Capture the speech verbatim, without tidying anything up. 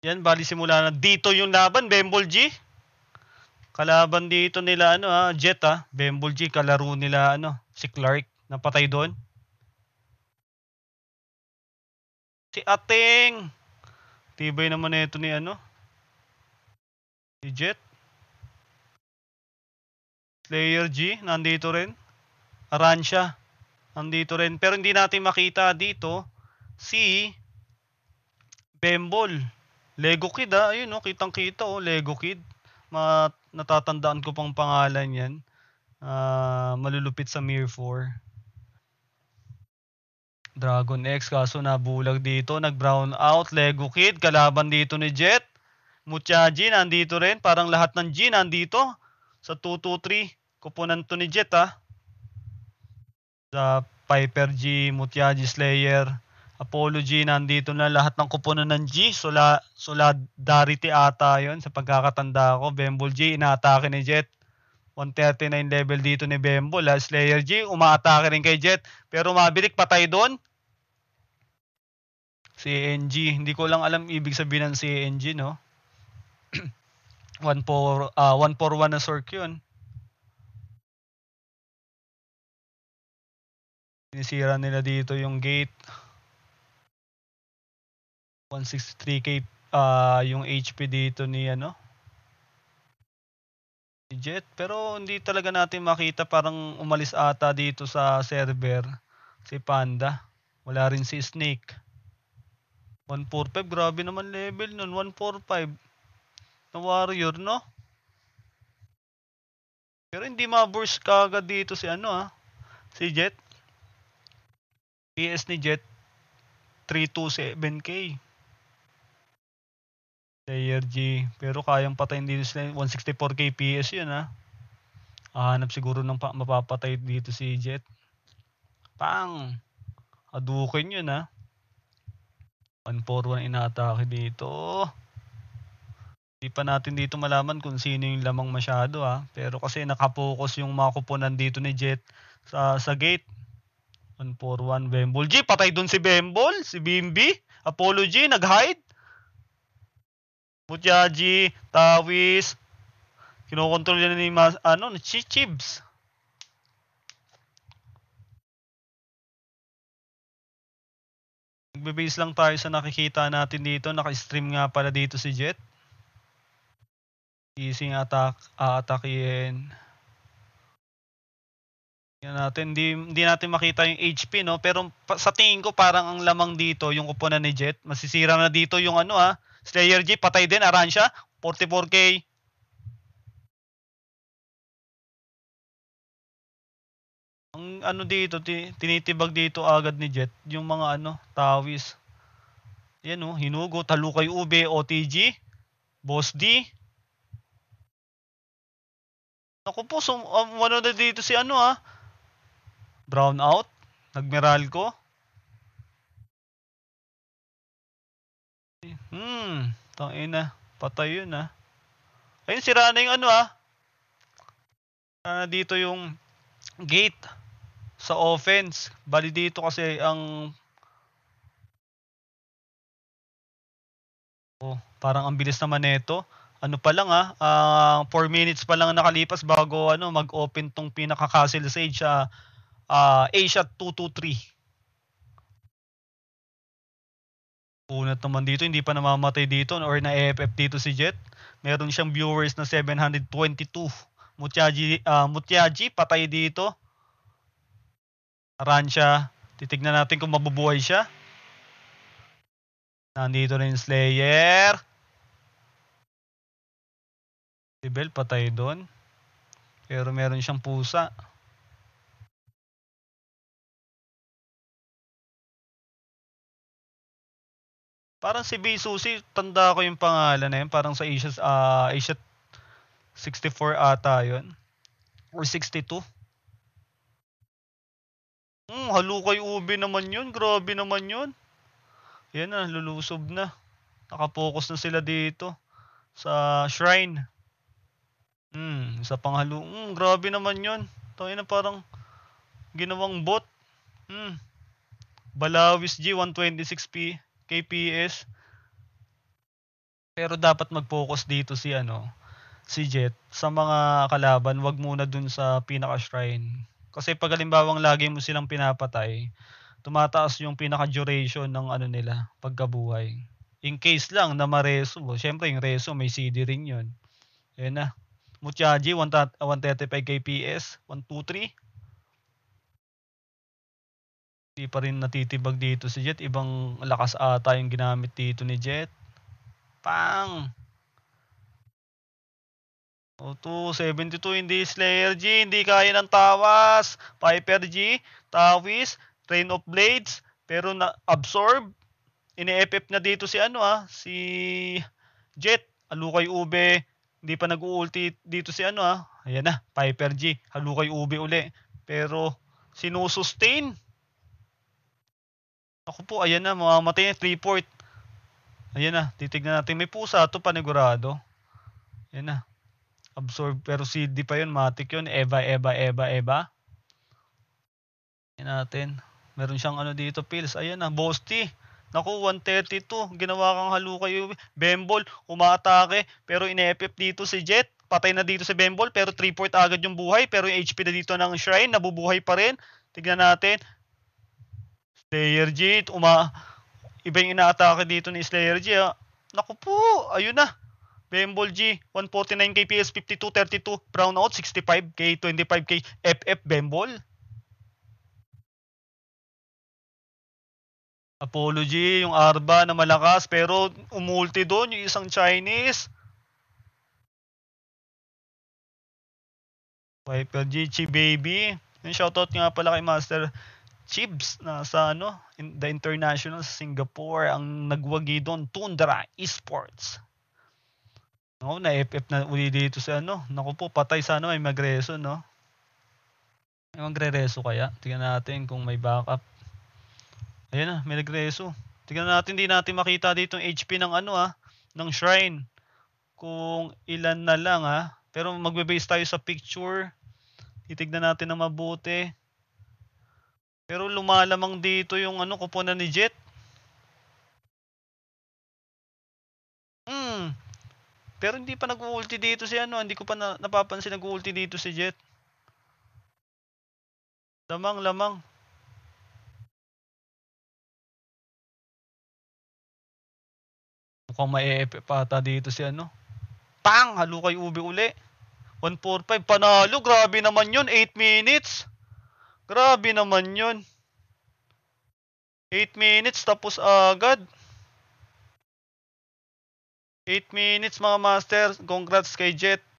Yan, bali simula na dito yung laban, Bembol G. Kalaban dito nila ano ha, Jet ha, Bembol G, kalaro nila ano, si Clark, napatay doon. Si Ateng. Tibay naman ito ni ano, si Jet. Slayer G, nandito rin. Aransha, nandito rin. Pero hindi natin makita dito si Bembol. Lego Kid ha, ayun oh, kitang-kita oh, Lego Kid. Ma natatandaan ko pang pangalan yan. Uh, malulupit sa Mir four. Dragon X, kaso nabulag dito, nag-brown out. Lego Kid, kalaban dito ni Jet. Muchaji, nandito rin. Parang lahat ng G nandito. Sa two two three, kupunan to ni Jet ha. Sa Piper G, Muchaji Slayer, Apollo G, nandito na lahat ng kupunan ng G. Sula, Solidarity ata yun sa pagkakatanda ko. Bembol G, inaatake ni Jet. one thirty-nine level dito ni Bembol ha. Slayer G, umaatake rin kay Jet. Pero Maverick, patay doon. C N G, hindi ko lang alam ibig sabihin ng C N G, no? one four one na Sork yun. Sinisira nila dito yung gate. one sixty-three K uh, yung H P dito ni ano, ni Jet. Pero hindi talaga natin makita, parang umalis ata dito sa server si Panda. Wala rin si Snake. one forty-five, grabe naman level nun. one forty-five na warrior, no? Pero hindi ma-burst kagad dito si ano ah, si Jet. P S ni Jet three twenty-seven K. Player G, pero kayang patayin dito sila. one sixty-four K P S yun ha. Hanap siguro ng pa mapapatay dito si Jet. Pang! Adukin yun ha. one forty-one inaatake dito. Hindi pa natin dito malaman kung sino yung lamang masyado ha. Pero kasi nakapokus yung mga kuponan dito ni Jet sa, sa gate. one forty-one Bembol G, patay dun si Bembol, si Bimby. Apollo G, nag-hide. Mutyaji, Tawis. Kinokontrol yan ni Mas, ano, ni Chichibs. Nagbe-base lang tayo sa nakikita natin dito. Naka-stream nga pala dito si Jet. Easy attack, aatakihin. Yan natin, hindi, hindi natin makita yung H P, no? Pero sa tingin ko parang ang lamang dito yung kuponan ni Jet. Masisira na dito yung ano ha. Slayer G, patay din, Aransha, forty-four K. Ang ano dito, tinitibag dito agad ni Jet, yung mga ano, Tawis. Yan oh, hinugot, Halukay Ube, O T G, Boss D. Naku po, so, um, ano na dito si ano ah. Brown out, nagmeralco. Hmm, tangina, patay yun ah. Ayun, sira na yung ano ah. Sira na dito yung gate sa offense. Bali dito kasi ang oh, parang ang bilis naman nito. Ano pa lang ah, uh, four minutes pa lang nakalipas bago ano mag-open tong pinaka-castle sage sa uh, Asia two twenty-three. Unat naman dito, hindi pa namamatay dito or na-F F dito si Jet. Meron siyang viewers na seven twenty-two. Mutyaji, uh, Mutyaji patay dito. Aransha, titignan natin kung mabubuhay siya. Nandito rin Slayer. Si Bell patay doon. Pero meron siyang pusa. Parang si Bisusi, tanda ko yung pangalan na yun. Parang sa Asia, uh, Asia sixty-four ata yun. Or sixty-two. Hmm, Halukay Ube naman yun. Grabe naman yun. Yan na, lulusob na. Nakapokus na sila dito. Sa shrine. Hmm, sa panghalu. Hmm, grabe naman yun. Tangin na parang ginawang bot. Hmm. Balawis G, one twenty-six K P S. Pero dapat mag-focus dito si ano, si Jet sa mga kalaban, 'wag muna dun sa pinaka-shrine. Kasi 'pag halimbawang lagi mo silang pinapatay, tumataas yung pinaka-duration ng ano nila, pagkabuhay. In case lang na ma-reso, siyempre yung reso may C D rin yun. Ayan na, Muchaji one ta one thirty-five K P S, one two three. Di pa rin natitibag dito si Jet, ibang lakas ata yung ginamit dito ni Jet. Pang! Oh, two seventy-two hindi Slayer G, hindi kaya ng tawas. Piper G, Tawis, Rain of Blades, pero na-absorb. Ini-F F na dito si ano ah, si Jet. Halukay Ube, hindi pa nag-u-ulti dito si ano ah. Ayan na, Piper G, Halukay Ube uli. Pero sinusustain. Ako po, ayan na, mamamatay na, three port. Ayan na, titignan natin. May pusa to panigurado. Ayan na. Absorb, pero C D pa yun, matik yun. Eva, Eva, Eva, Eva. Ayan natin. Meron siyang ano dito, pills. Ayan na, Bosti. Naku, one thirty-two. Ginawa kang halukay. Bembol, umaatake. Pero ine-F F dito si Jet. Patay na dito si Bembol, pero three port agad yung buhay. Pero yung H P na dito ng Shrine, nabubuhay pa rin. Tignan natin. Slayer G, uma... Iba yung ina-atake dito ni Slayer G. Ah. Naku po, ayun na. Bembol G, one forty-nine K P S, fifty-two thirty-two. Brownout, sixty-five K, twenty-five K. F F Bembol. Apology, yung Arba na malakas, pero umulti doon yung isang Chinese. Viper G, Chi Baby. Yung shoutout nga pala kay Master Chibs na sa ano, in the International Singapore, ang nagwagi doon, Tundra Esports. Oo, na-F F na uli dito sa ano. Naku po, patay sana may magreso, no? May magre-reso kaya? Tingnan natin kung may backup. Ayan na, may nagreso. Tingnan natin, di natin makita dito yung H P ng ano ah, ng Shrine. Kung ilan na lang ah. Pero magbe-base tayo sa picture. Titignan natin na mabuti. Pero lumalamang dito yung ano, kuponan ni Jet. Hmm. Pero hindi pa nag-ulti dito si ano, hindi ko pa na, napapansin nag-ulti dito si Jet. Lamang, lamang. Mukhang ma-E F F ata dito si ano. Pang! Halukay Ube uli. one forty-five, panalo. Grabe naman yun, eight minutes. Grabe naman yun. eight minutes tapos agad. eight minutes mga master. Congrats kay Jet.